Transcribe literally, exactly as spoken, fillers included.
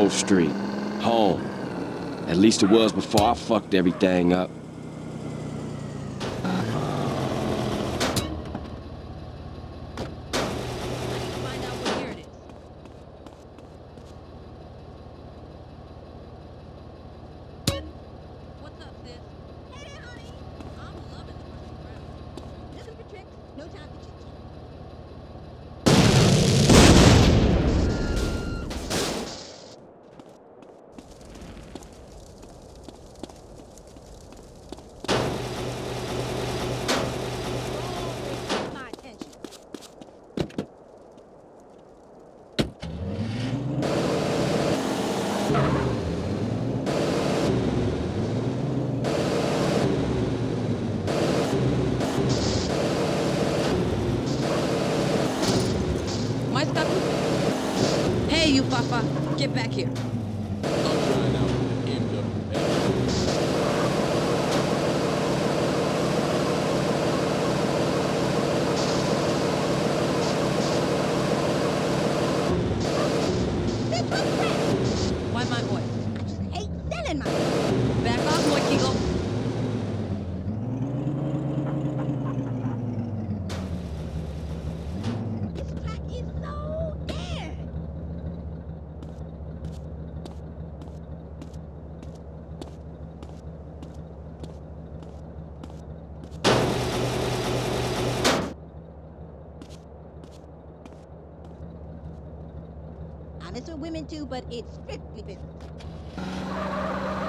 whole street. Home. At least it was before I fucked everything up. Hey, you Papa, get back here. I'm trying out the M W Why my boy? I hate selling my Back off, Moy Kegel. This crack is so dead. I mess with women too, but it's strictly business.